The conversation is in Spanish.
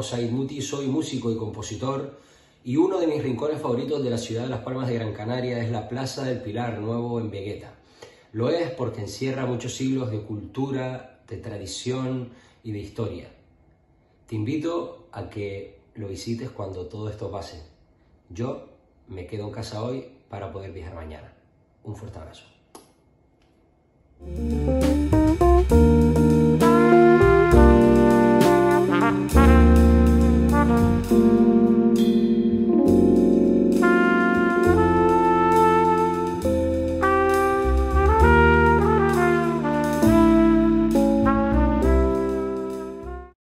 Said Muti, soy músico y compositor y uno de mis rincones favoritos de la ciudad de Las Palmas de Gran Canaria es la Plaza del Pilar Nuevo en Vegueta. Lo es porque encierra muchos siglos de cultura, de tradición y de historia. Te invito a que lo visites cuando todo esto pase. Yo me quedo en casa hoy para poder viajar mañana. Un fuerte abrazo.